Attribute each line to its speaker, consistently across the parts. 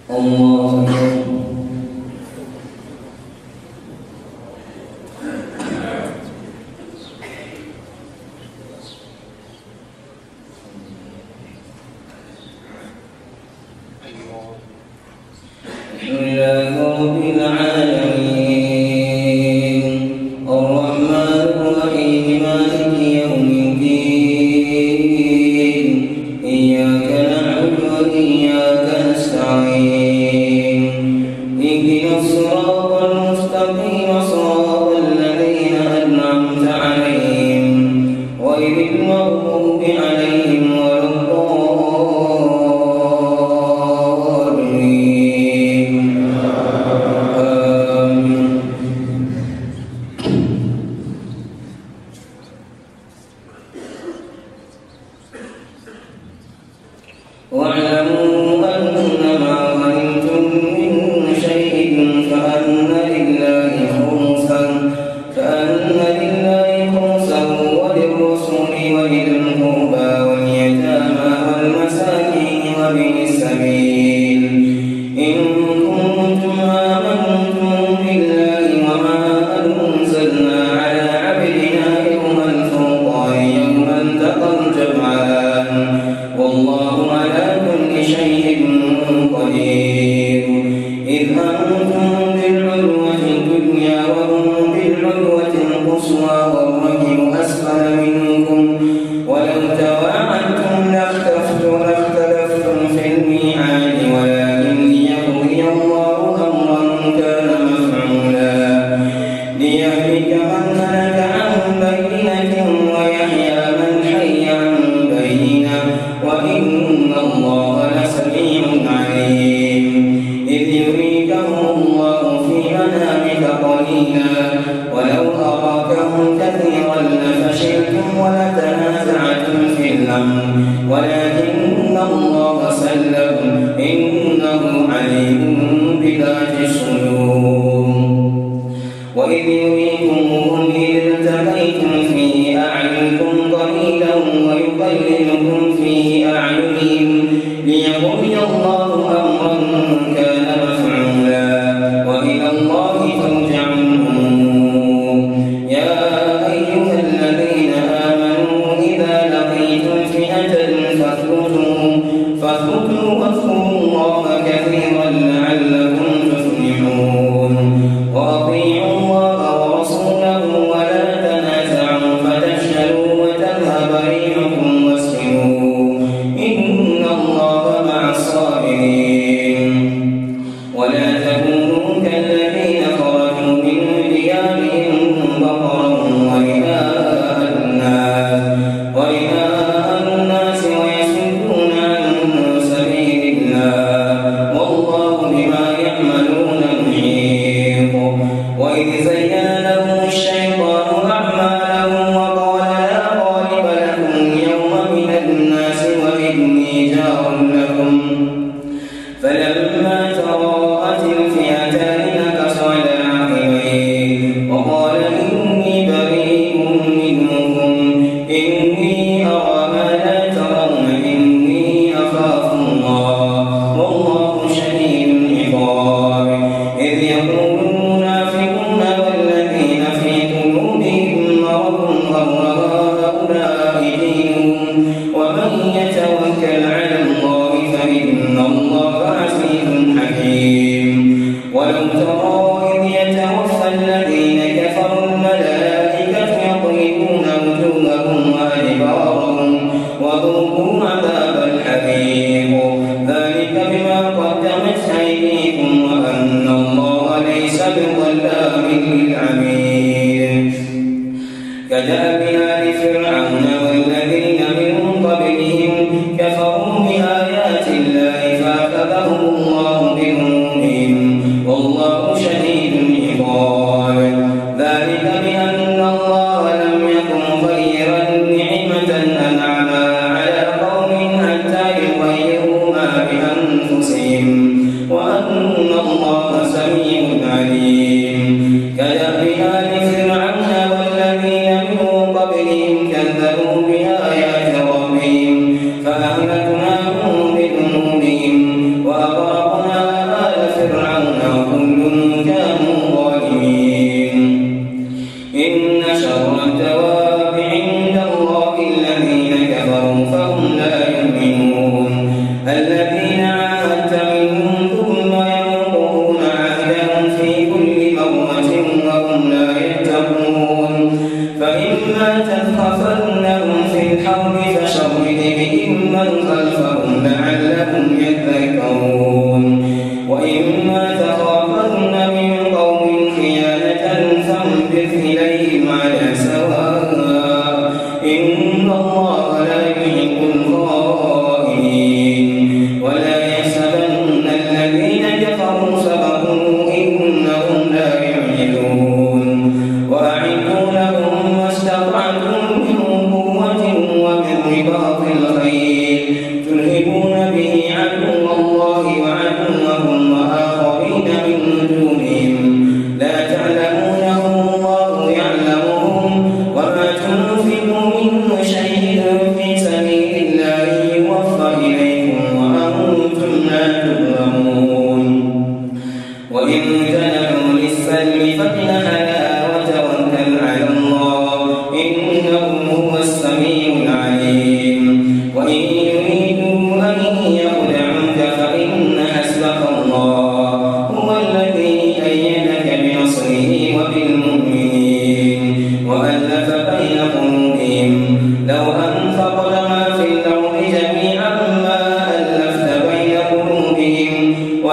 Speaker 1: كفروا بآيات الله فأخذهم الله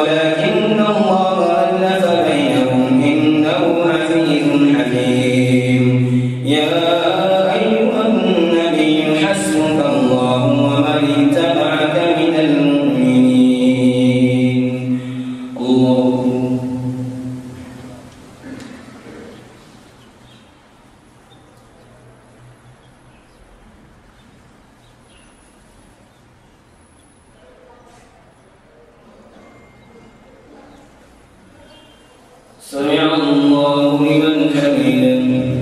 Speaker 1: ولكن الله ألف بينهم إنه عزيز حكيم. يا أيها النبي حسبك الله ومن اتبعك من المؤمنين. الله سمع الله لمن حمده.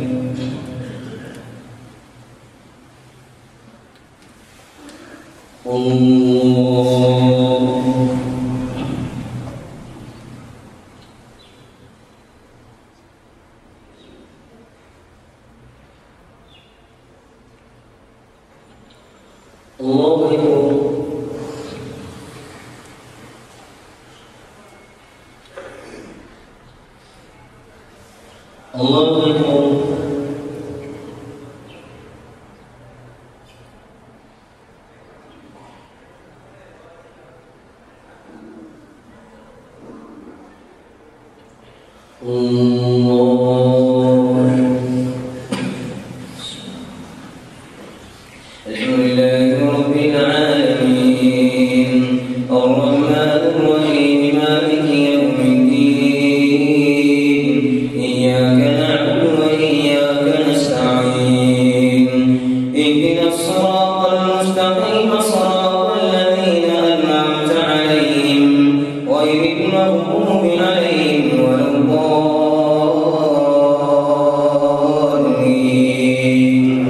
Speaker 1: الله أكبر. الله أكبر. الحمد لله رب العالمين الرحمن الرحيم مالك يوم الدين إياك نعبد وإياك نستعين اهدنا الصراط المستقيم صراط الذين أنعمت عليهم غير المغضوب عليهم ولا الضالين.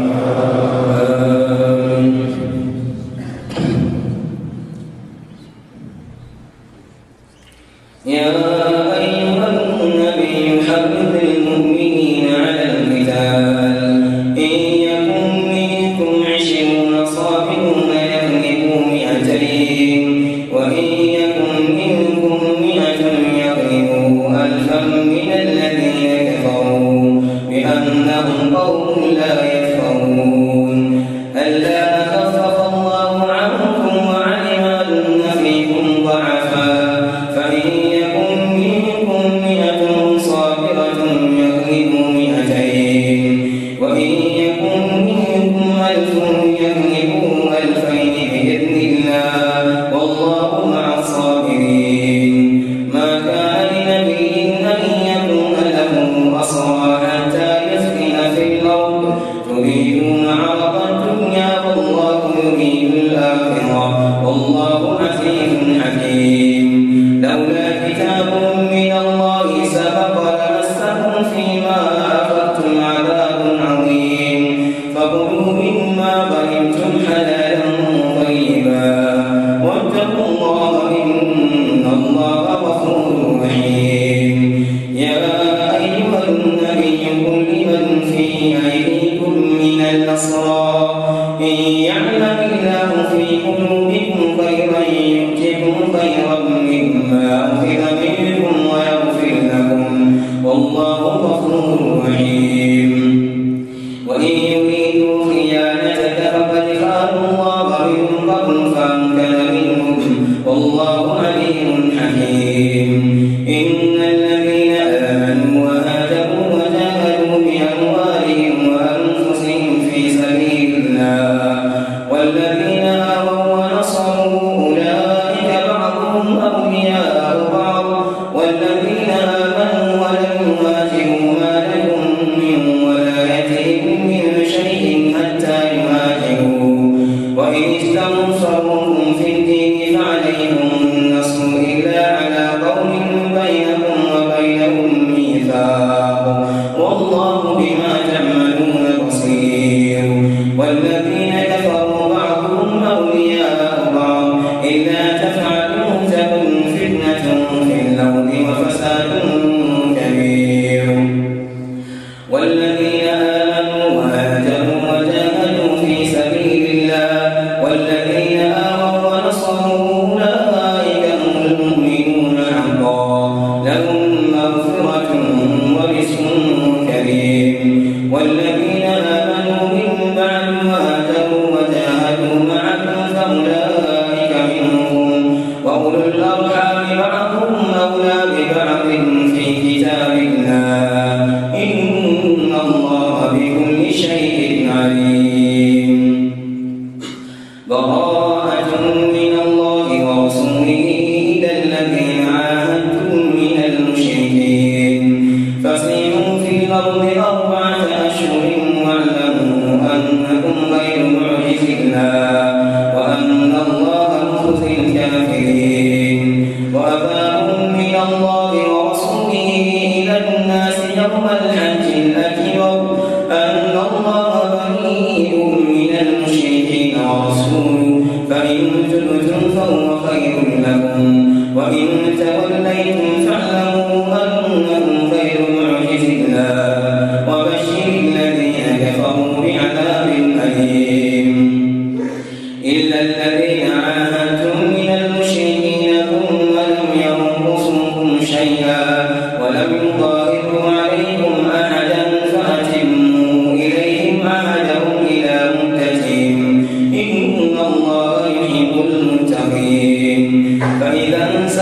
Speaker 1: يا أيها النبي حبب المؤمنين على القتال إن يكن منكم 20 صابرون يغلبوا 200 وإن يكن منكم 100 يغلبوا 1000 من الذين كفروا بأنهم قوم لا يفقهون. ألا خفف الله عنكم وعلم أن فيكم ضعفا فإن يكن منكم 100 صابرة يغلبوا 200 وإن يكن منكم 1000 يغلبوا 2000 بإذن الله والله مع الصابرين. ما كان لنبي أن يكون له أسرى حتى يسكن في الأرض تريدون عرض الدنيا والله يريد الآخرة والله عزيز حكيم. لولا كتاب من الله سبق لمسكم فيما أخذتم عذاب عظيم فكلوا مما غنمتم حلالا طيبا واتقوا الله إن الله غفور رحيم. يا أيها النبي قل لمن في أيديكم من الأسرى إن يعلم الله في قلوبكم خيرا يؤتكم خيرا مما أخذ منكم ويغفر لكم والله غفور رحيم. وإن يريدوا خيانتك فقد خانوا الله من قبل فأمكن منهم والله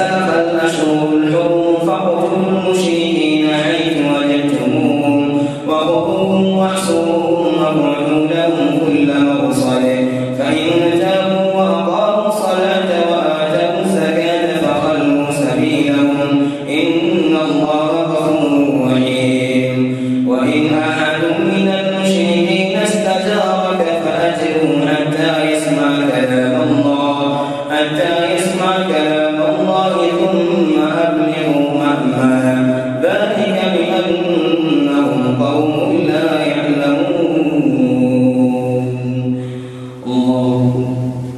Speaker 1: انسلخ الأشهر الحرم فاقتلوا المشركين حيث وجدتموهم وخذوهم واحصروهم واقعدوا لهم كل مرصد فإن تابوا وأقاموا الصلاة وآتوا الزكاة فخلوا سبيلهم إن الله غفور رحيم. وإن أحد من المشركين استجارك فأجره حتى يسمع كلام الله ثم أبلغوا مأمنه ذلك بأنهم قوم لا يعلمون. الله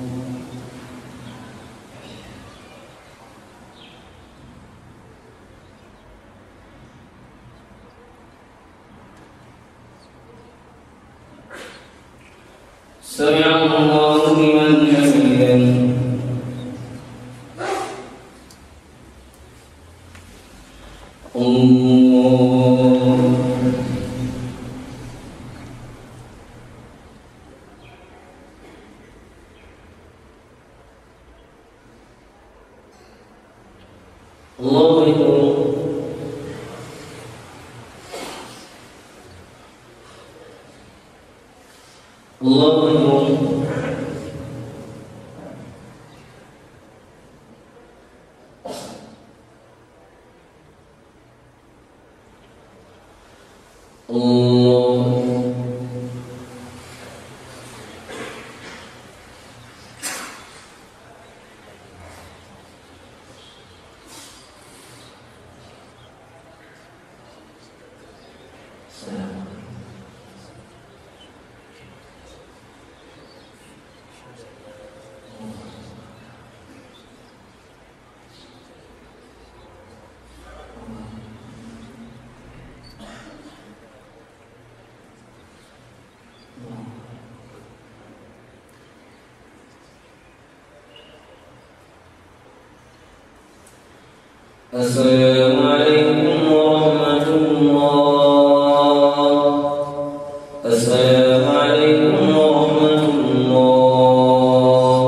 Speaker 1: سمع الله لمن حمده. الله أكبر. الله أكبر. السلام عليكم ورحمة الله. السلام عليكم ورحمة الله.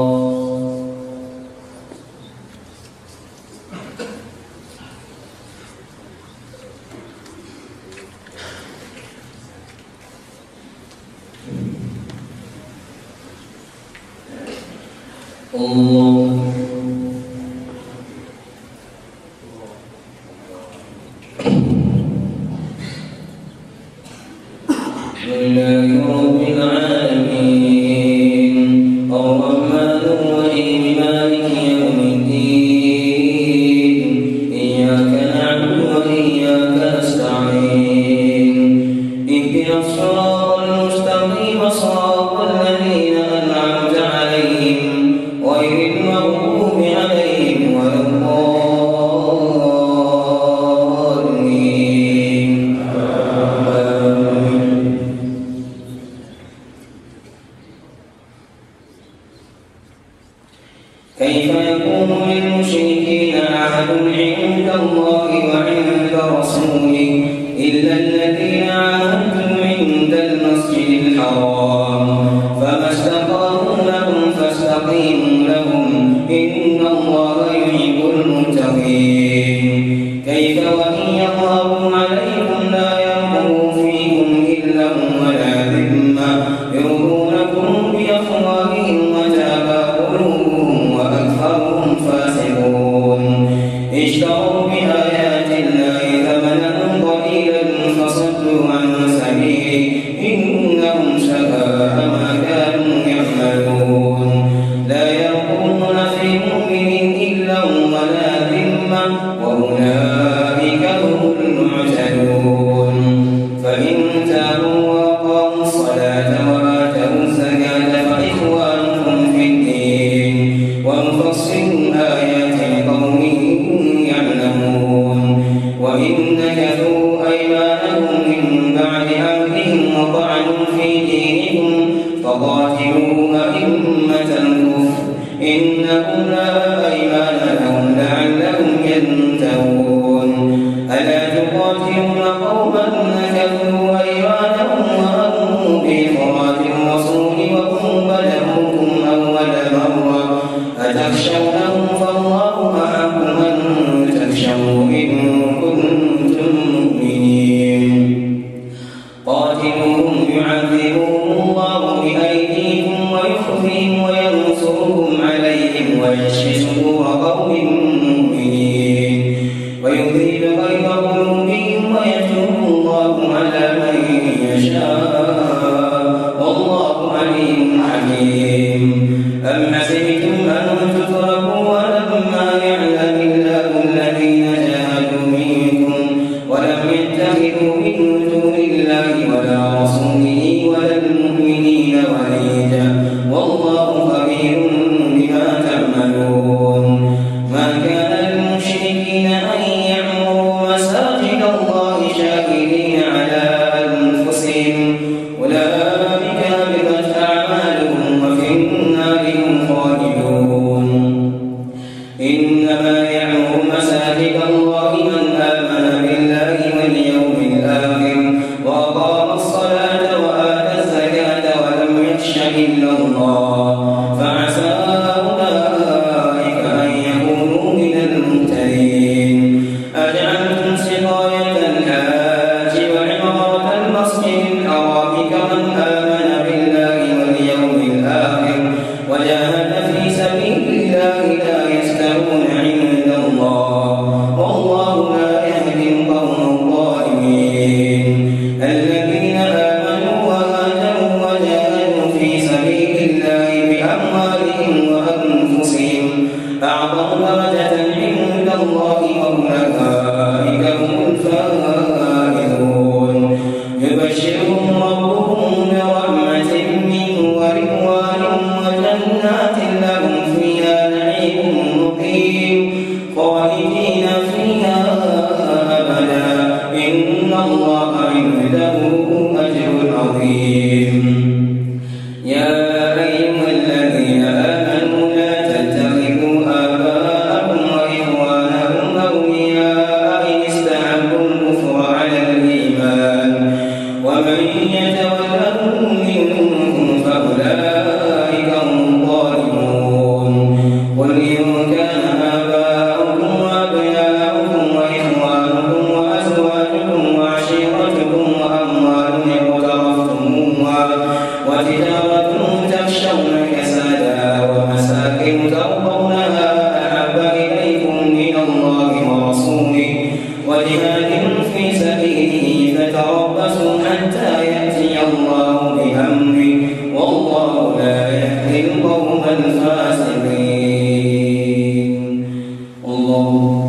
Speaker 1: الله لله رب العالمين الرحمن الرحيم مالك يوم الدين إياك نعبد وإياك نستعين اهدنا الصراط المستقيم صراط الذين أنعمت عليهم غير المغضوب عليهم ولا الضالين. كيف يكون للمشركين عهد عند الله وعند رسوله إلا الذين عاهدتم عند المسجد الحرام فما استقاموا لهم فاستقيموا لهم إن الله يحب المتقين. كيف وإن يظهروا عليكم لا يرقبوا فيكم إلا ولا ذمة يرضونكم بأفواههم وتابى قلوبهم وأكثرهم فاسقون. اشتروا بآيات الله ثمنا قليلا فصدوا عن سبيله إنهم ساء ما كانوا يعملون. لا يرقبون في مؤمن إلا ولا ذمة وأولئك هم المعتدون. فإن تابوا وأقاموا الصلاة وآتوا الزكاة فإخوانكم في الدين ونفصل آيات لقوم يعلمون. وإن نكثوا أيمانهم من بعد عهدهم وطعنوا في دينكم فقاتلوا أئمة الكفر إنهم لا أيمان لهم لعلهم ينتهون. ألا تقاتلون قوما نكثوا أيمانهم وهموا بإخراج الرسول وهم بلغوكم أول مرة أتخشونهم فالله فاشهدوا إن كنتم مؤمنين قاتلوهم يعذبهم الله بأيديكم ويخزيهم وينصركم عليهم ويشفي صدور قوم مؤمنين ويذهب غيظ قلوبهم ويتوب الله على من يشاء والله عليم حكيم أم حسبتم أن تتركوا ولما يعلم الله الذين جاهدوا منكم ولم يتخذوا من دون الله ولا رسوله ولا المؤمنين وليجا والله خبير بما تعملون ما كان للمشركين أن يعمروا مساجد الله شاهدين على أنفسهم أولئك هبطت أعمالهم وفي النار هم خالدون إنما يعمر مساجد الله من آمن بالله واليوم الآخر وأقام الصلاة وآتى الزكاة ولم يخش إلا الله فعسى أولئك أن يكونوا من المهتدين أجعلتم سقاية الحاج وعمارة المسجد الحرام كمن آمن بالله واليوم الآخر وجاهد في سبيل الله لا يستوون عند الله والله لا يهدي القوم الظالمين الذين آمنوا وهاجروا وجاهدوا في سبيل الله بأموالهم وأنفسهم أعظم درجة عند الله وأولئك هم الفائزون يبشرهم ربهم برحمة منه ورضوان وجنات لهم فيها نعيم مقيم خالدين فيها أبدا إن الله عنده أجر عظيم يا أيها الذين آمنوا لا تتخذوا آباءكم وإخوانكم أولياء إن استحبوا الكفر على الإيمان ومن يتولهم منكم فأولئك هم الظالمون قل إن كان آباؤكم وأبناؤكم وإخوانكم وأزواجكم وعشيرتكم وأموال اقترفتموها وتجارة تخشون كسادها ومساكن ترضونها أحب إليكم من الله ورسوله وجهاد في سبيله فتربصوا حتى يأتي الله بأمره والله لا يهدي القوم الفاسقين الله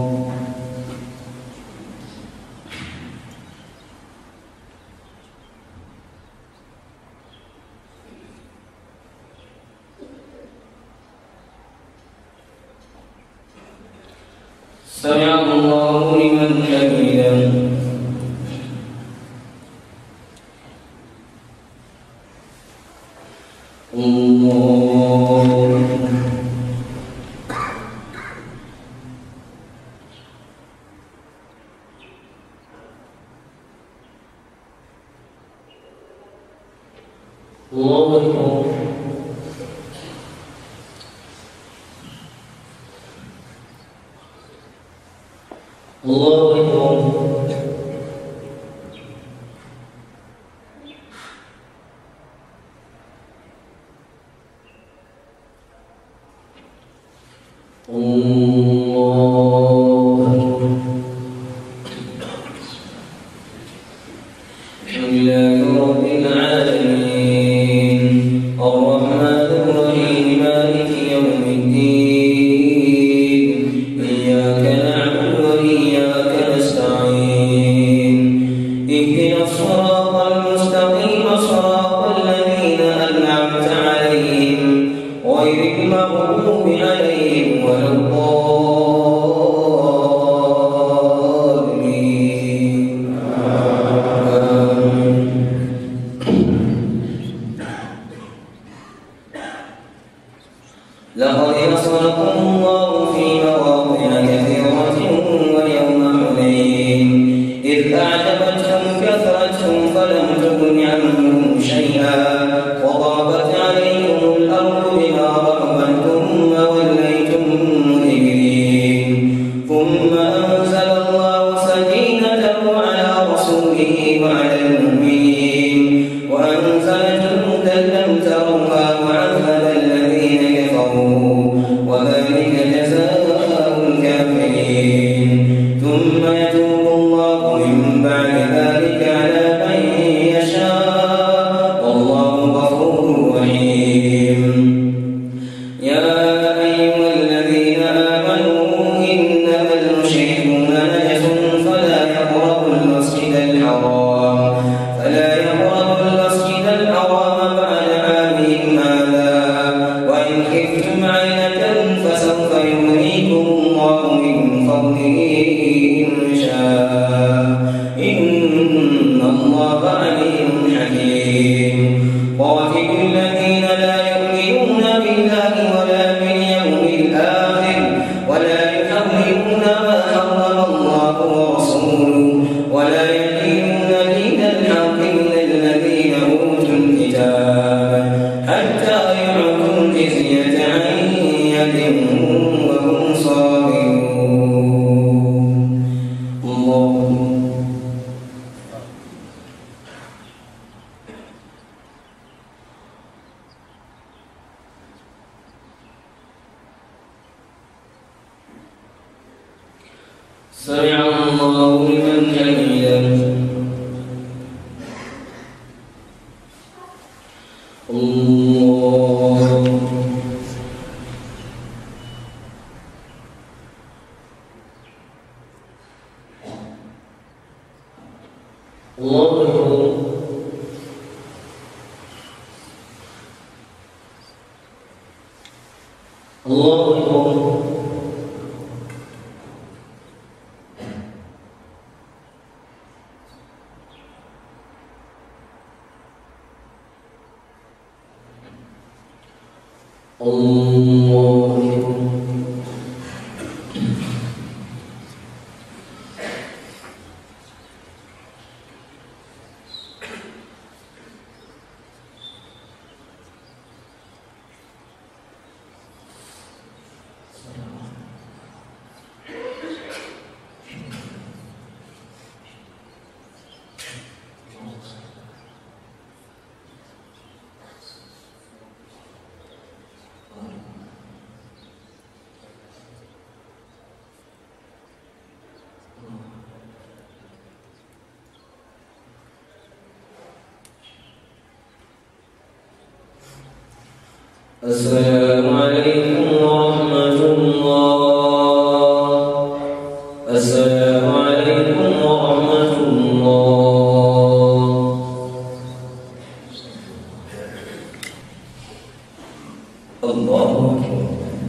Speaker 1: سمع الله لمن حمده الله الله الحمد لله رب العالمين الرحمن الرحيم مالك يوم الدين إياك نعبد وإياك نستعين اهدنا الصراط المستقيم صراط الذين أنعمت عليهم غير المغضوب عليهم ولا الضالين سمع الله لمن حمده. السلام عليكم ورحمة الله. السلام عليكم ورحمة الله. الله أكبر.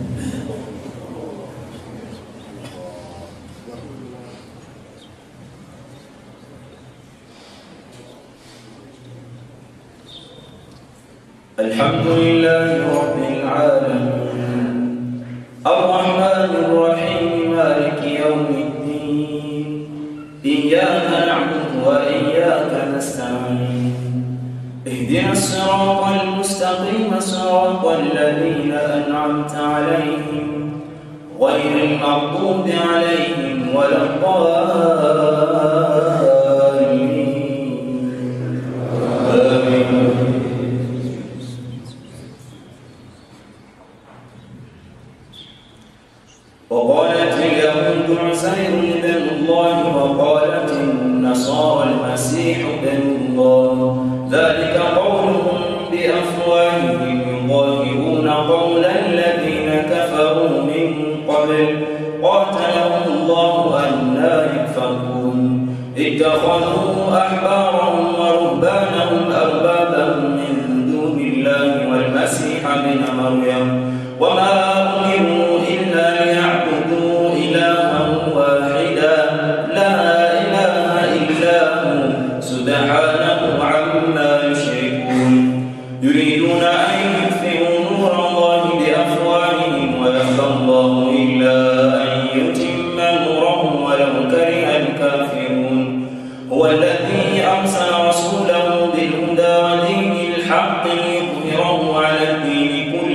Speaker 1: الحمد لله رب العالمين الرحمن الرحيم مالك يوم الدين إياك نعبد وإياك نستعين اهدنا الصراط المستقيم صراط الذين أنعمت عليهم غير المغضوب عليهم ولا الضالين. وقالت اليهود عزير ابن الله وقالت النصارى المسيح ابن الله ذلك قولهم بأفواههم يضاهئون قول الذين كفروا من قبل قاتلهم الله أنى يؤفكون اتخذوا أحبارهم ورهبانهم أربابا من دون الله والمسيح ابن مريم وما أمروا إلا ليعبدوا إلها واحدا لا إله إلا هو سبحانه عما يشركون يريدون أن يطفئوا نور الله بأفواههم ويأبى الله إلا أن يتم نوره ولو كره الكافرون هو الذي أرسل رسوله بالهدى ودين الحق ليظهره على الدين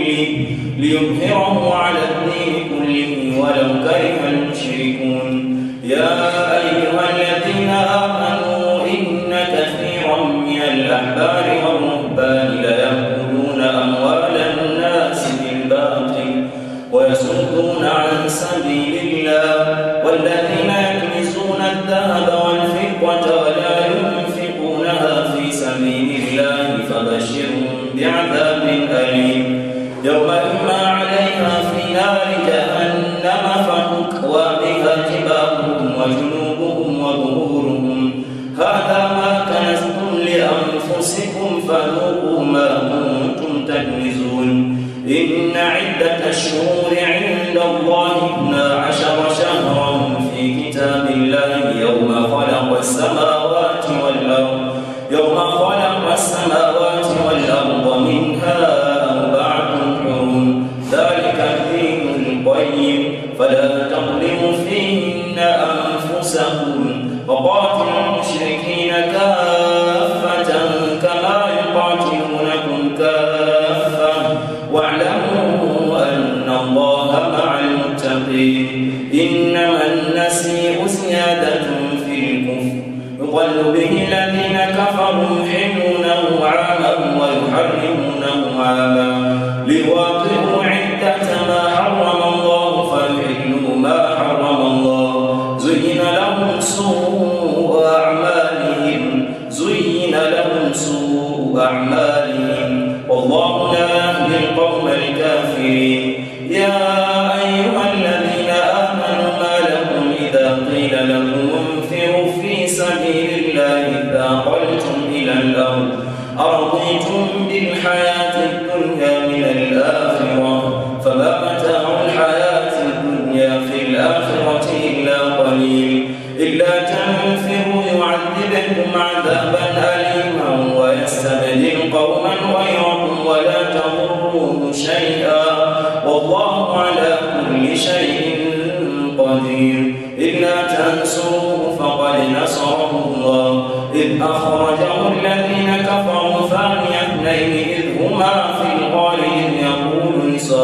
Speaker 1: كله ولو كره المشركون يا أيها الذين آمنوا إن كثيرا من الأحبار والرهبان ليأكلون أموال الناس بالباطل ويصدون عن سبيل الله والذين يكنزون الذهب والفضة ولا ينفقونها في سبيل الله فبشرهم بعذاب أليم يوم يحمى عليها في نار جهنم فتكوى بها جباههم وجنوبهم وظهورهم هذا ما كنزتم لأنفسكم فذوقوا ما كنتم تكنزون إن عدة الشهور عند الله 12 شهرا في كتاب الله يوم خلق السماوات والأرض منها ذلك الدين القيم فلا تظلموا فيهن أنفسكم وقاتلوا المشركين كافة كما يقاتلونكم كافة واعلموا أن الله مع المتقين إنما النسيء زيادة في الكفر يضل به الذين كفروا يحلونه عاما ويحرمونه عاما ليواطئوا عدة ما حرم الله فيحلوا ما حرم الله زين قيل لهم انفروا في سبيل الله اثاقلتم إلى الأرض أرضيتم بالحياة الدنيا من الآخرة فما متاع الحياة الدنيا في الآخرة إلا قليل إلا تنفروا يعذبكم عذابا أليما ويستبدل قوما غيركم ولا تضروه شيئا والله على كل شيء قدير إلا تنصروه فقد نصره الله إذ أخرجه الذين كفروا ثاني اثنين إذ هما في الغار إذ يقول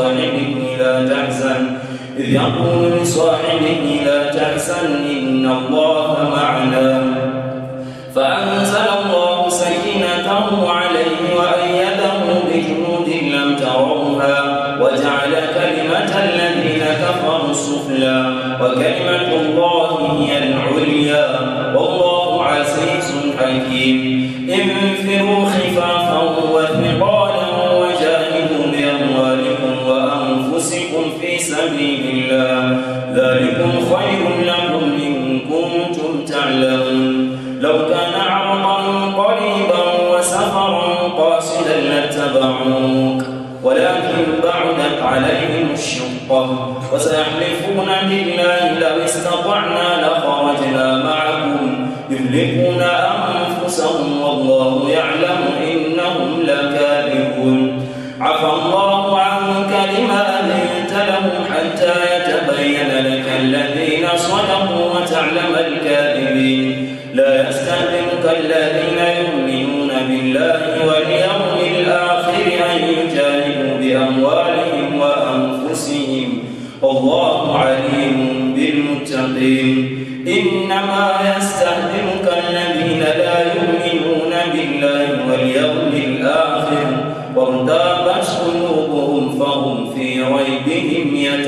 Speaker 1: لصاحبه لا تحزن إن الله معنا فأنزل الله سكينته عليه وأيده بجنود لم تروها وجعل كلمة الذين كفروا السفلى وكلمة الله هي العليا والله عزيز حكيم انفروا خفافا وثقالا وجاهدوا بأموالكم وأنفسكم في سبيل الله ذلكم خير لكم إن كنتم تعلمون لو كان عرضا قريبا وسفرا قاصدا لاتبعوك ولكن بعدت عليهم الشقة وسيحلفون بالله لو استطعنا لخرجنا معكم يهلكون أنفسهم والله يعلم إنهم لكاذبون عفى الله عنك لما أذنت لهم حتى يتبين لك الذين صدقوا وتعلم الكاذبين لا يستأذنك الذين يؤمنون بالله واليوم الآخر أن يجاهدوا بأموالهم وأنفسهم والله عليم بالمتقين إنما يستأذنك الذين لا يؤمنون بالله واليوم الآخر وارتابت قلوبهم فهم في ريبهم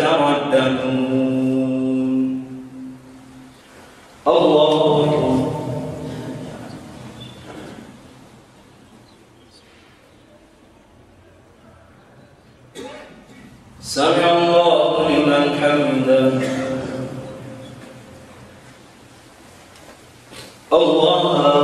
Speaker 1: يترددون الله سمع الله لمن حمده الله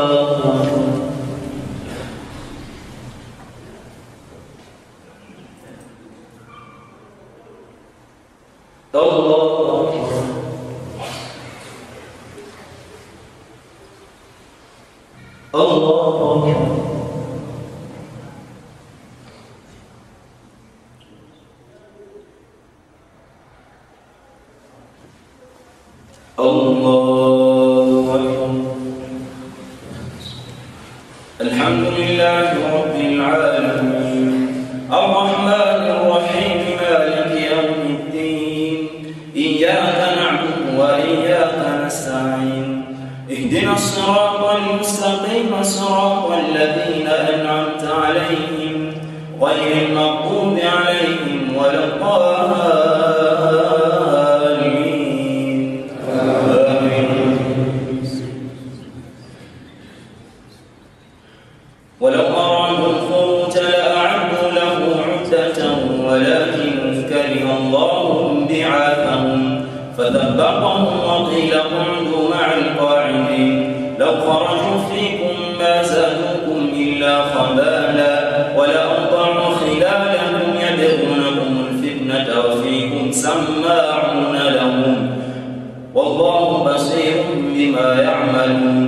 Speaker 1: الحمد لله رب العالمين الرحمن الرحيم مالك يوم الدين إياك نعبد وإياك نستعين اهدنا الصراط المستقيم صراط الذين أنعمت عليهم غير المغضوب عليهم ولا الضالين آمين ولو أرادوا الخروج لأعدوا له عدة ولكن كره الله بعاثهم فثبطهم وقيل اقعدوا مع القاعدين لو خرجوا فيكم ما زادوكم إلا خبالا ولأوضعوا خلالكم يبغونكم الفتنة وفيكم سماعون لهم والله بصير بما يعملون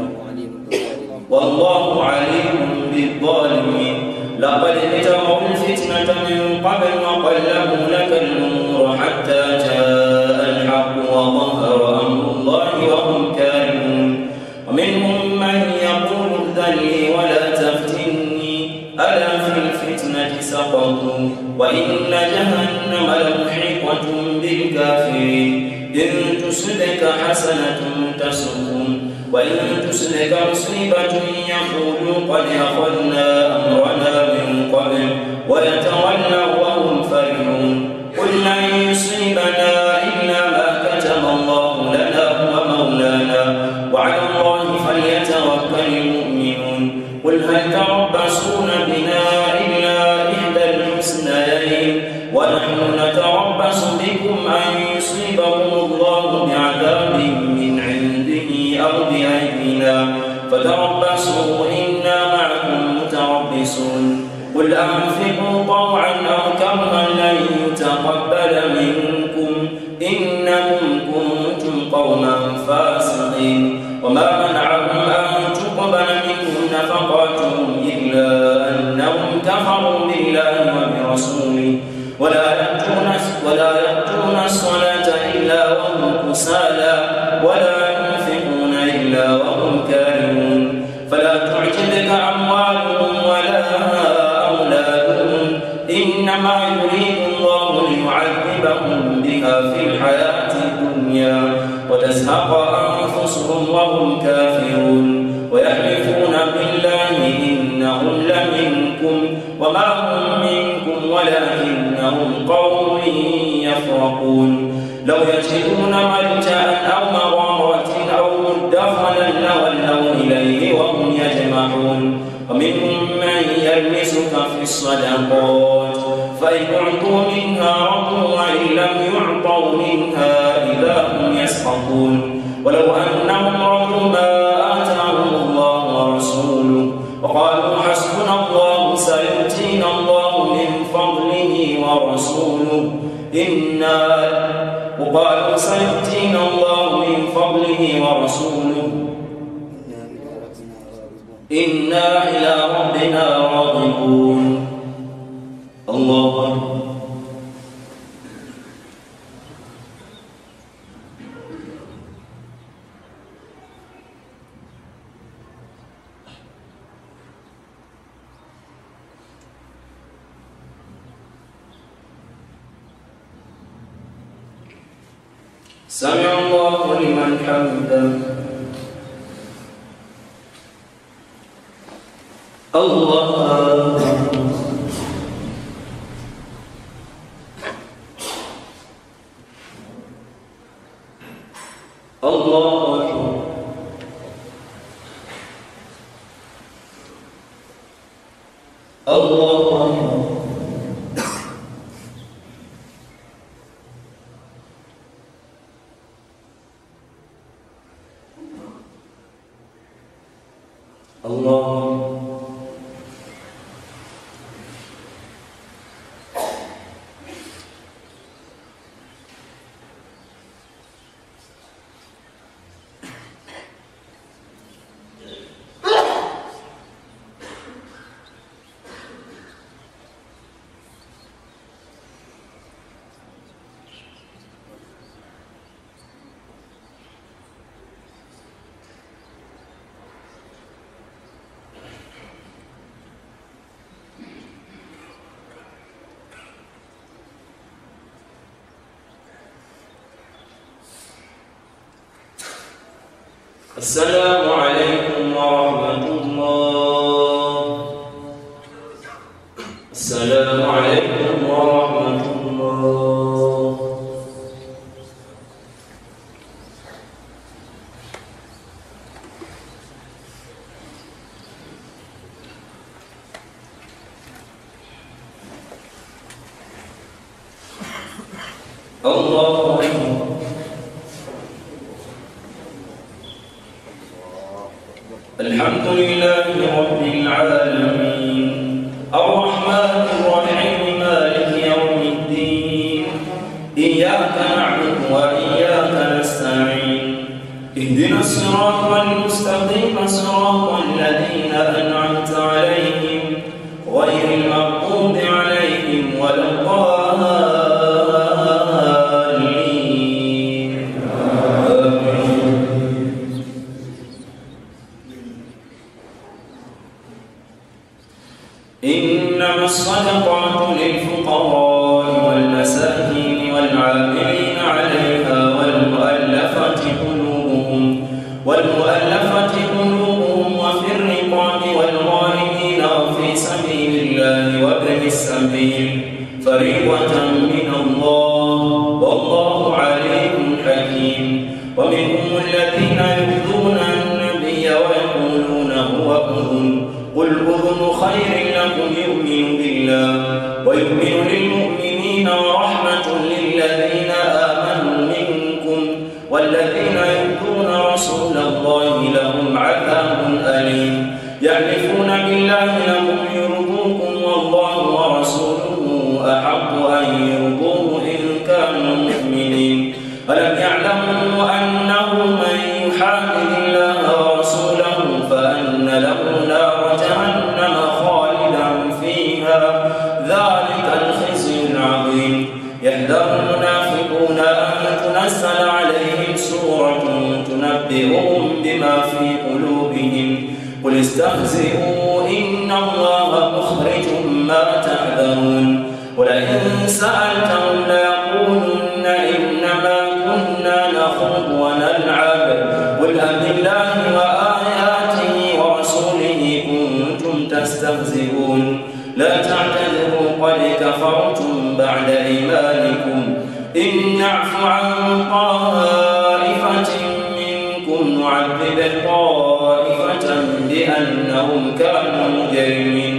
Speaker 1: والله عليم بالظالمين لقد ابتغوا الفتنة من قبل وقلبوا لك الأمور حتى جاء الحق وظهر أمر الله وهم كارهون ومنهم من يقول ائذن لي ولا تفتني ألا في الفتنة سقطوا وإن جهنم لمحيطة بالكافرين إن تصبك حسنة تسؤهم وإن تصبك مصيبة يقولوا قد أخذنا أمرنا من قبل ويتولوا وهم فرحون قل لن يصيبنا إلا ما كتب الله لنا هو مولانا وعلى الله فليتوكل المؤمنون قل هل تربصون بنا إلا إحدى الحسنيين ونحن نتربص بكم أن يصيبكم الله بعذاب من سبيلا فتربصوا إنا معكم متربصون قل أنفقوا طوعا أو كرها لن يتقبل منكم إنكم كنتم قوما فاسقين وما منعهم أن تقبل منهم نفقاتهم إلا أنهم كفروا بالله وبرسوله ولا يأتون الصلاة إلا وهم كسالى ولا ينفقون إلا وهم كارهون فلا تعجبك أموالهم ولا أولادهم إنما يريد الله ليعذبهم بها في الحياة الدنيا وتزهق أنفسهم وهم كافرون ويحلفون بالله إنهم لمنكم وما هم منكم ولكنهم قوم يفرقون لو يجدون ملجأ أو مغارة أو مدخلا لولوا إليه وهم يجمعون ومنهم من يلمسك في الصدقات فإن أعطوا منها رضوا وإن لم يعطوا منها إذا هم يسخطون ولو أنهم رضوا ما آتاهم الله ورسوله وقالوا حسبنا الله سيؤتينا الله من فضله ورسوله وقالوا سيؤتينا الله من فضله ورسوله إنا إلى ربنا راغبون الله أكبر سمع الله لمن حمده الله الله الله الله السلام عليكم ورحمة الله. السلام عليكم ورحمة الله. الله أكبر. الحمد لله رب العالمين الرحمن الرحيم مالك يوم الدين إياك نعبد وإياك نستعين اهدنا الصراط المستقيم صراط الذين أنعمت عليهم غير المغضوب عليهم ولا الضالين. إنما الصدقات للفقراء والمساكين والعاملين عليها والمؤلفة قلوبهم وفي الرقاب والغارمين وفي سبيل الله وابن السبيل فريضة من الله والله عليم حكيم. ومنهم الذين يؤذون النبي ويقولون هو أذن قل أذن خير لكم يؤمن بالله ويؤمن للمؤمنين ورحمة للذين آمنوا منكم والذين يؤذون رسول الله لهم عذاب لله لكم يرضوكم والله ورسوله أحق أن يرضوه إن كانوا مؤمنين. ألم يعلموا أنه من يحادد الله ورسوله فأن له نار جهنم خالدا فيها ذلك الخزي العظيم. يحذر المنافقون أن تنزل عليهم سورة تنبئهم بما في قلوبهم قل استهزئوا إن الله مخرج ما تحذرون. ولئن سألتهم ليقولن إنما كنا نخوض ونلعب قل أبالله وآياته ورسوله كنتم تستهزئون لا تعتذروا قد كفرتم بعد إيمانكم إن نعف عن طائفة منكم نعذب طائفة بأنهم كانوا مجرمين.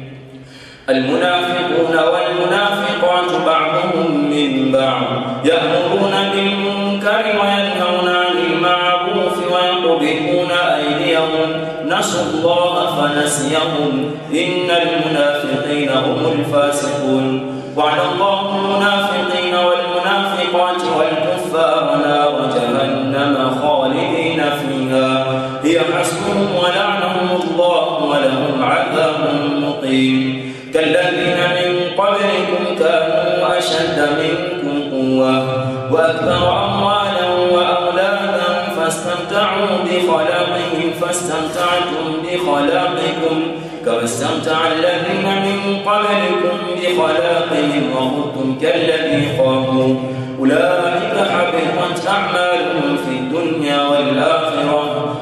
Speaker 1: المنافقون والمنافقات بعضهم من بعض يأمرون بالمنكر وينهون عن المعروف ويقبضون أيديهم نسوا الله فنسيهم إن المنافقين هم الفاسقون. وعلى الله المنافقين والمنافقات والكفار نار جهنم خالدين فيها هي حسبهم ولعنهم الله ولهم عذاب مقيم. كالذين من قبلكم كانوا أشد منكم قوة وأكثر أموالا وأولادا فاستمتعوا بخلاقهم فاستمتعتم بخلاقكم كما استمتع الذين من قبلكم بخلاقهم وخضتم كالذي خاضوا أولئك حبطت أعمالهم في الدنيا والآخرة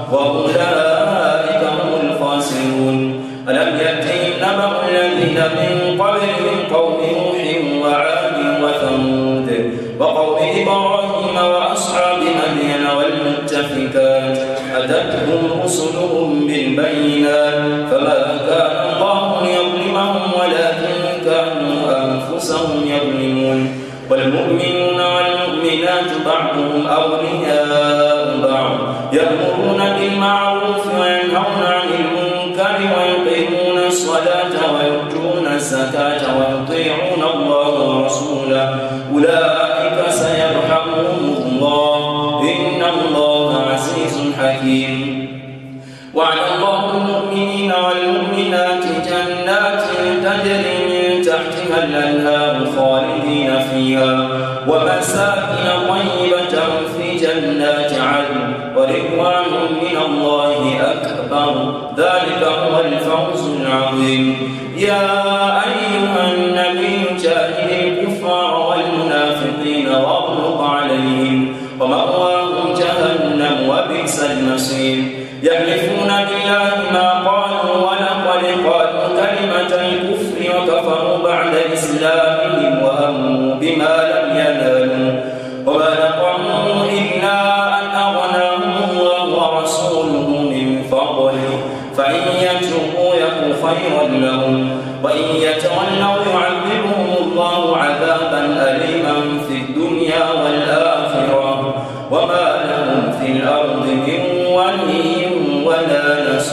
Speaker 1: وأولئك هم الخاسرون. ألم يأتهم نبأ الذين من قبلهم قوم نوح وعاد وثمود وقوم إبراهيم وأصحاب مدين والمؤتفكات أتتهم رسلهم بالبينات فما كان الله ليظلمهم ولكن كانوا أنفسهم يظلمون. والمؤمنون والمؤمنات بعضهم أولياء بعض يأمرون بالمعروف وينهون عن المنكر ويقيمون الصلاة ويؤتون الزكاة ويطيعون الله ورسوله أولئك سيرحمهم الله إن الله عزيز حكيم. وعلى الله المؤمنين والمؤمنات جنات تجري من تحتها الأنهار خالدين فيها ومساكن طيبة في جنات عدن ورضوان من الله أكبر ذلك هو الفوز العظيم. يا أيها النبي جاهد الكفار والمنافقين واغلظ عليهم ومأواهم جهنم وبئس المصير. يحلفون بالله ما قالوا ولقد قالوا كلمة الكفر وكفروا بعد إسلامهم وهموا بما لم ينالوا وما نقموا إلا أن أغناهم الله ورسوله من فضله فإن يتوبوا يك خيرا لهم وإن يتولوا يعذبهم الله عذابا أليما في الدنيا والآخرة وما لهم في الأرض من ولي ولا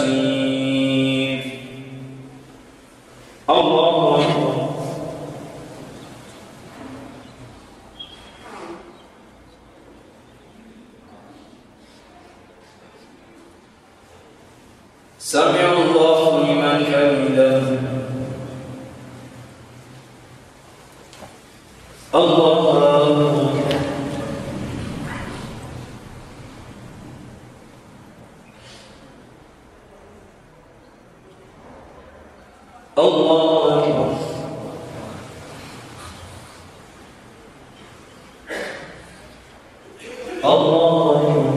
Speaker 1: نصير. الله أكبر. سمع الله لمن حمده. الله أكبر. الله أكبر. الله أكبر.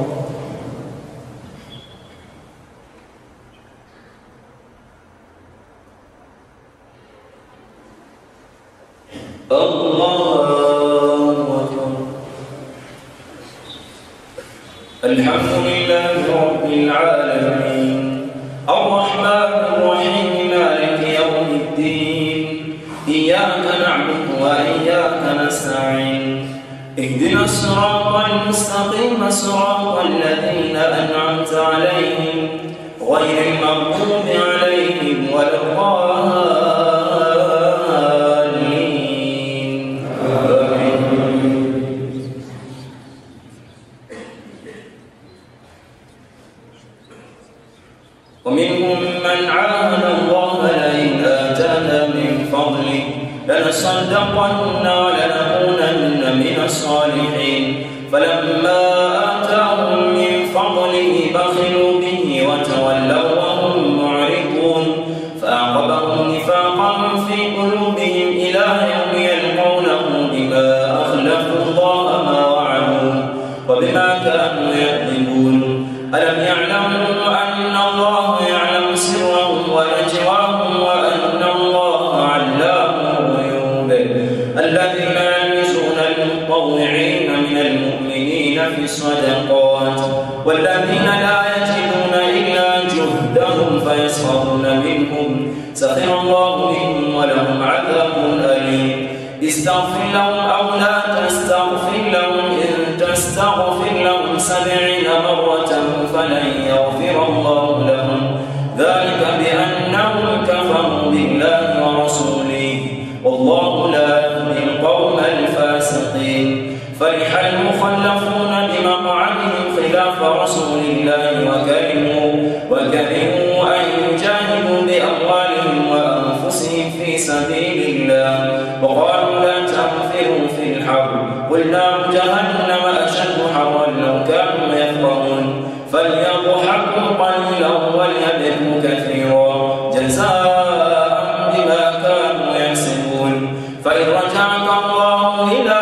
Speaker 1: الحمد لله رب العالمين الرحمن الرحيم مالك يوم الدين إياك نعبد وإياك نستعين اهدنا الصراط المستقيم صراط الذين أنعمت عليهم غير المغضوب عليهم ومنهم من عاهد الله لئن آتانا من فضله لنصدقن ولنكونن من الصالحين فلما آتاهم من فضله بخلوا به وتولوا وهم معرضون فأعقبهم نفاقا في قلوبهم إلى يوم يلقونه بما أخلفوا الله ما وعدوه وبما كانوا يكذبون ألم يعلموا أن الله يعلم سرهم ونجواهم وأن الله علام الغيوب الذين يلمزون المطوعين من المؤمنين في الصدقات والذين لا يجدون إلا جهدهم فيسخرون منهم سخر الله منهم ولهم عذاب أليم استغفر لهم أو لا تستغفر لهم إن تستغفر لهم 70 مرة فلن يغفر الله لهم ذلك بأنهم كفروا بالله ورسوله والله لا يهدي القوم الفاسقين فرح المخلفون بمقعدهم خلاف رسول الله وكرهوا أن يجاهدوا بأموالهم وأنفسهم في سبيل الله وقالوا لا تنفروا في الحر قل نار جهنم أشد حرا لو كانوا يفقهون فليضحكوا قليلا وليبكوا كثيرا جزاء بما كانوا يكسبون فإن رجعك الله إلى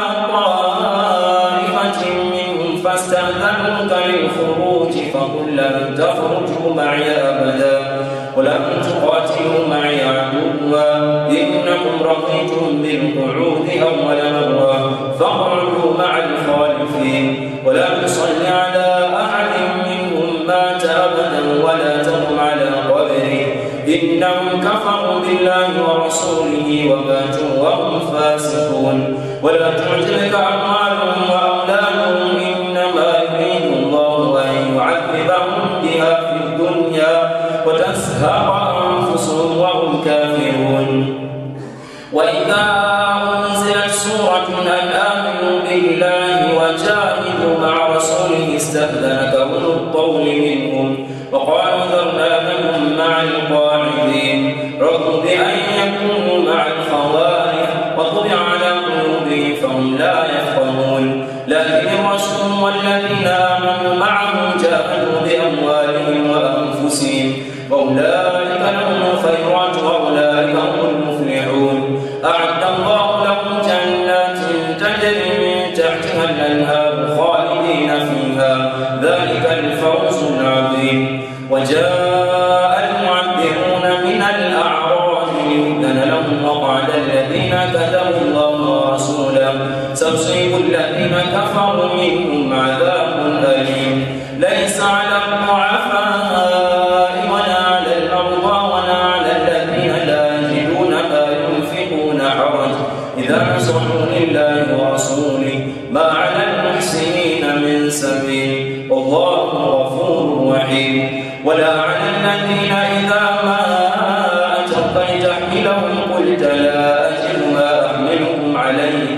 Speaker 1: طائفة منهم فاستأذنوك للخروج فقل لن تخرجوا معي أبدا ولن تقاتلوا معي عدوا إنكم رضيتم بالقعود أول مرة فاقعدوا مع الخالفين ولا تصل على أحد منهم مات أبدا ولا تقم على قبره إنهم كفروا بالله ورسوله وماتوا وهم فاسقون ولا تعجبك أموالهم وأولادهم إنما يريد الله أن يعذبهم بها في الدنيا وتزهق أنفسهم وهم كافرون وإذا أنزلت سورة أن آمنوا بالله وجاهدوا مع رسوله استأذنك أولو الطول منهم وقالوا ذرنا لكم مع القاعدين رضوا بأن يكونوا مع الخوارج وطبع على قلوبهم فهم لا يفقهون لكن الرسول والذين آمنوا معه جاهدوا بأموالهم وأنفسهم وأولئك لهم الخيرات وأولئك هم المفلحون أعد الله لهم جنات تجري من تحتها الأنهار خالدين فيها ذلك الفوز العظيم وجاء المعذرون من الأعراب ليؤذن لهم وقعد الذين كذبوا الله ورسوله سيصيب الذين كفروا منهم عذاب أليم ليس على الضعفاء ولا على المرضى ولا على الذين لا يجدون ما ينفقون حرج إذا نصحوا لله ورسوله ما على المحسنين من سبيل والله غفور رحيم ولا على الذين إذا ما أتوك لتحملهم قلت لا أجد ما أحملكم عليه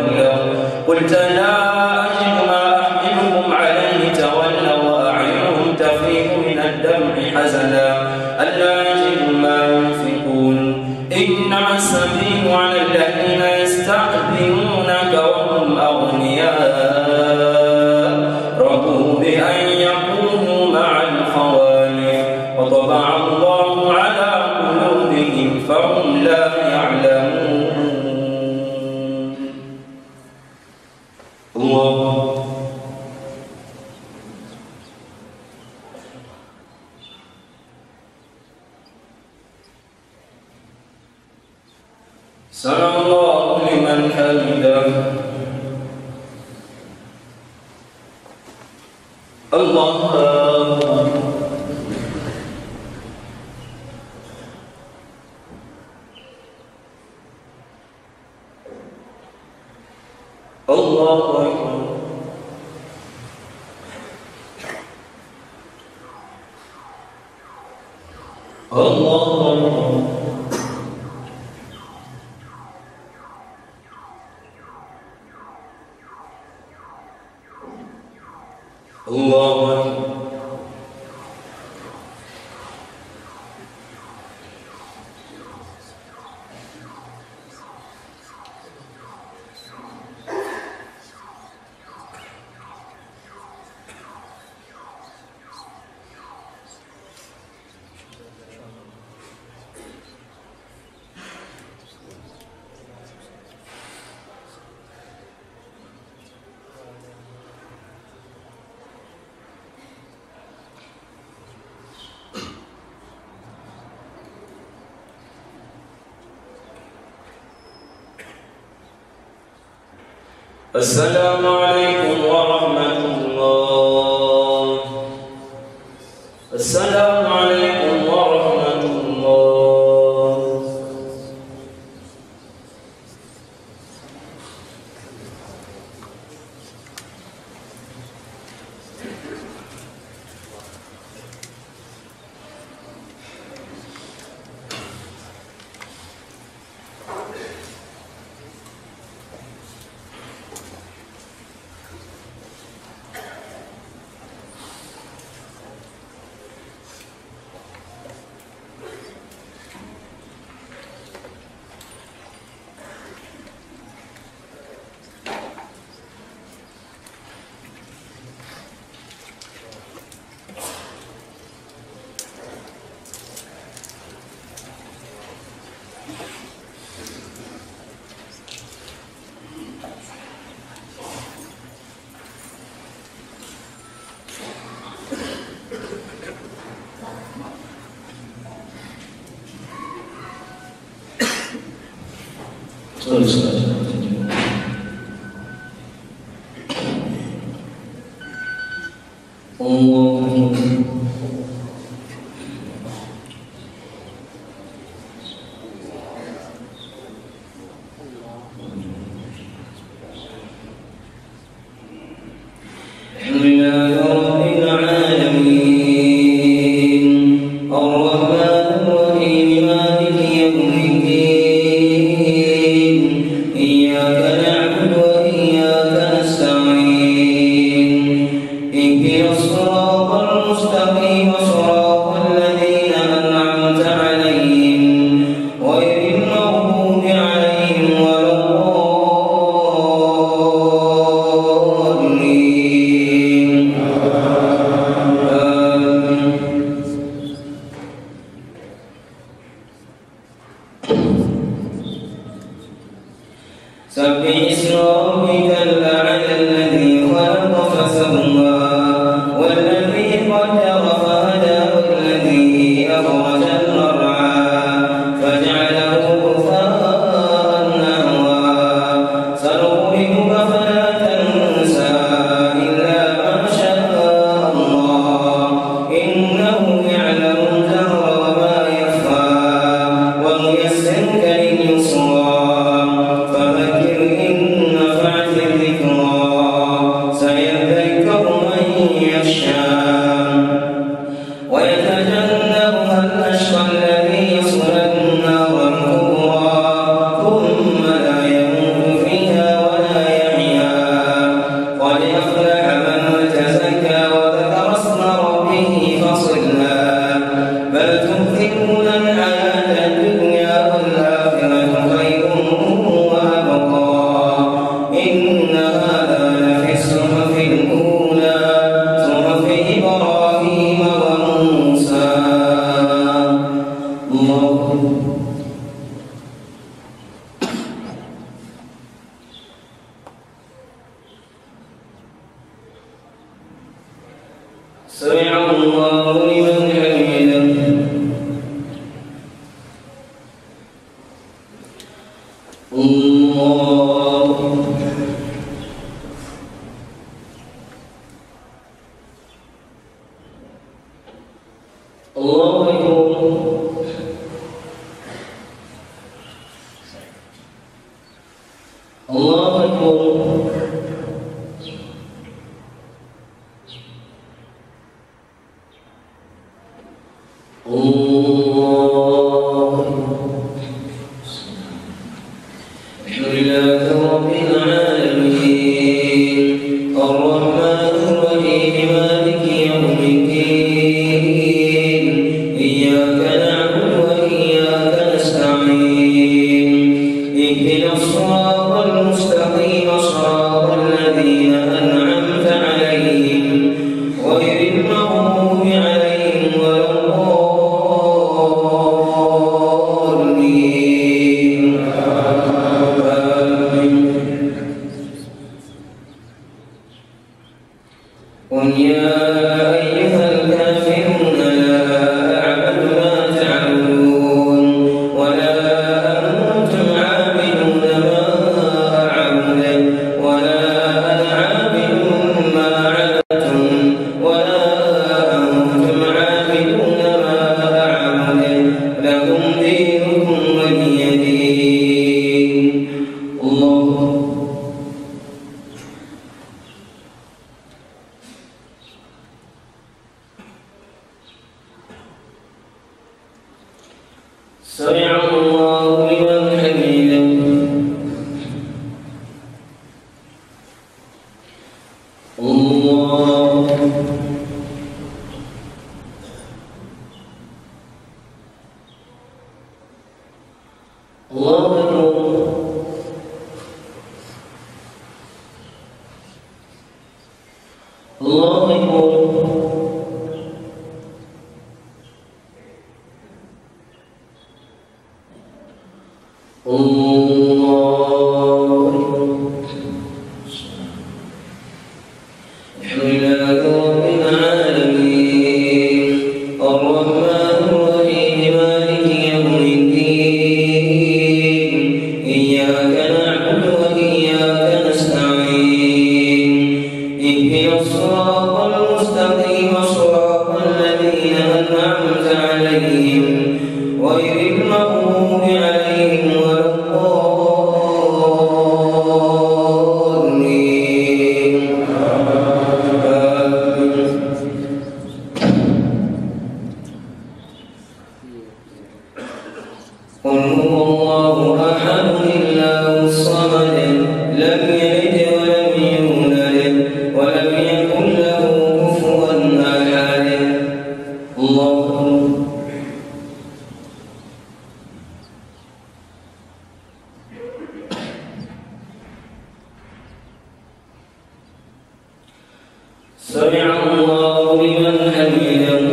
Speaker 1: تولوا وأعينهم تفيض من الدمع حزنا ألا يجدوا ما ينفقون إنما السبيل على الذين يستأذنونك وهم أغنياء رضوا بأن يكونوا مع الخوالف وطبع الله على قلوبهم فهم لا يعلمون الله سمع الله لمن حمده الله الله أكبر الله أكبر الله أكبر السلام عليكم ورحمة الله. السلام عليكم ورحمة الله. الحمد لله رب العالمين الرحمن الرحيم مالك يوم الدين إياك نعبد وإياك نستعين اهدنا الصراط المستقيم صراط الذين أنعمت عليهم غير المغضوب عليهم ولا الضالين. سبح اسم ربك الأعلى الذي خلق فسوى والذي قدر فهدى والذي أخرج المرعى فجعله غثاء نحوا سنقرئك فلا تنسى إلا ما شاء الله إنه يعلم الجهر وما يخفى ونيسرك لليسرى فذكر إن نفعت الذكرى سيذكر من يخشى ويتجنبها الأشقى الذي يصلى النار الكبرى ثم لا يموت فيها ولا يحيا قد أفلح من تزكى وذكر اسم ربه فصلى بل تؤثرون الحياة الدنيا والآخرة خير وأبقى إن هذا لفي الصحف الأولى صحف إبراهيم وموسى. الله سمع الله لمن حمده. الله الله أكبر. الله أكبر. الحمد لله رب العالمين الرحمن الرحيم مالك يوم الدين إياك نعبد وإياك نستعين اهدنا الصراط المستقيم صراط الذين أنعمت عليهم غير المغضوب عليهم ولا الضالين. قل يا أيها الكافرون لا أعبد ما تعبدون ولا أنتم عابدون ما أعبد ولا سمع الله لمن حمده. الله الله أكبر. الله أكبر. الحمد لله رب العالمين الرحمن الرحيم مالك يوم الدين إياك نعبد وإياك نستعين اهدنا الصراط المستقيم صراط الذين أنعمت عليهم غير المغضوب عليهم ولا الضالين. قل هو الله أحد الله الصمد لم يلد ولم يولد ولم يكن له كفوا أحد. الله سمع الله لمن حمده.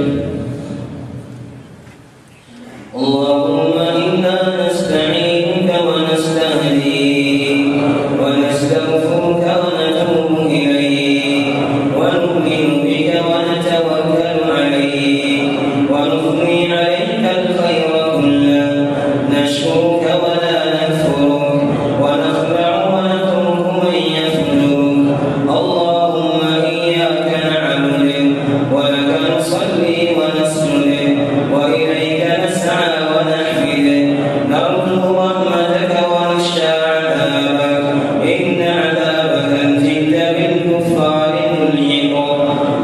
Speaker 1: اللهم إنا نستعينك ونستهديك ونستغفرك ونتوب إليك ونؤمن بك ونتوكل عليك ونثني عليك الخير كله نشكرك ولا نكفرك ونخلع ونترك من يفجرك. اللهم إياك نعبد ولك نصلي ونسجد وإليك نسعى ونحفد نرجو رحمتك ونخشى عذابك إن عذابك الجد بالكفار ملحق.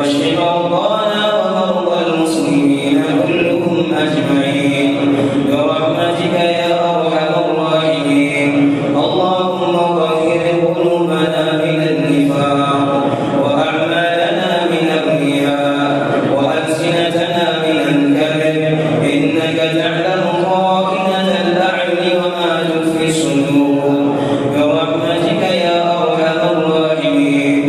Speaker 1: واشف مرضانا ومرضى المسلمين كلهم أجمعين برحمتك يا أرحم الراحمين. اللهم طهر قلوبنا من النفاق وأعمالنا من الرياء وألسنتنا من الكذب إنك تعلم خائنة الأعين وما تخفي الصدور برحمتك يا أرحم الراحمين.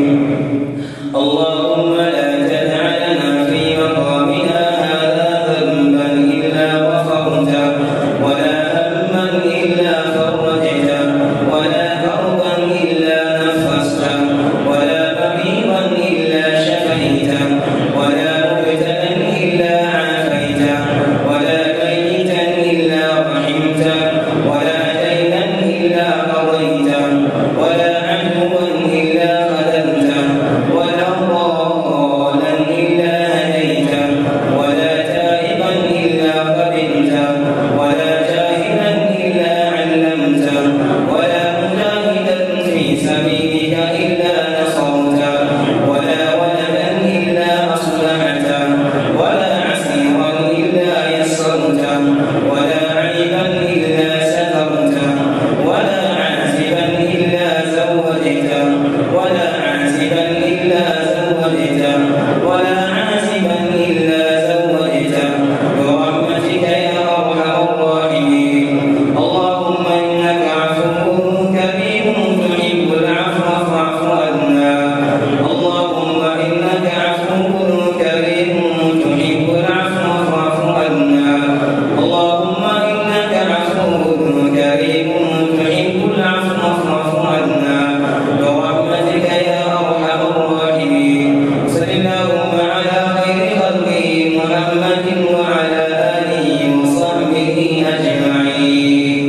Speaker 1: اللهم لا تدع لنا في مقامنا هذا ذنبا إلا غفرته ولا هما إلا فرجته ولا كربا إلا نفسته ولا مريضا إلا شفيته ولا مبتلا إلا عافيته ولا ميتا إلا رحمته ولا دينا إلا قضيته ولا عدوا إلا خذلته ولا ضالا إلا هديته ولا تائبا إلا قبلته ولا جاهلا إلا علمته ولا مجاهدا في سبيلك إلا نصرته ولا ولدا إلا أصلحته ولا عسيرا إلا يسرته ولا عيبا إلا سترته ولا عازبا إلا زوجته ولا عازبا إلا زوجته ولا عازبا إلا زوجته برحمتك يا أرحم الراحمين. اللهم إنك عفو كريم تحب العفو فاعف عنا. اللهم إنك عفو كريم تحب العفو فاعف عنا. اللهم إنك عفو كريم تحب العفو فاعف عنا برحمتك يا أرحم الراحمين. صل اللهم على خير خلقه محمد وعلى آله وصحبه أجمعين.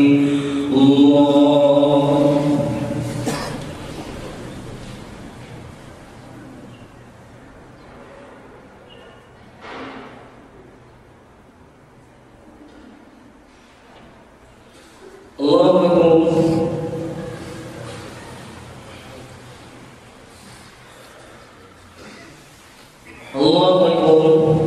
Speaker 1: الله أكبر. الله أكبر.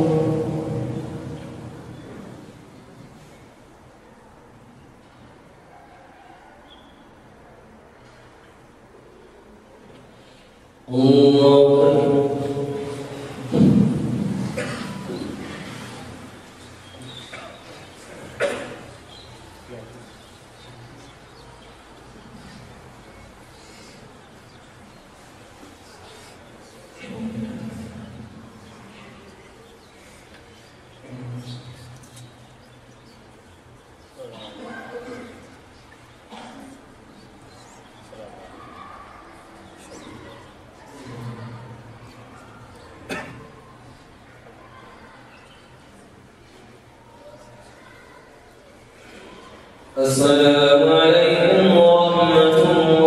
Speaker 1: الله أكبر. السلام عليكم ورحمة الله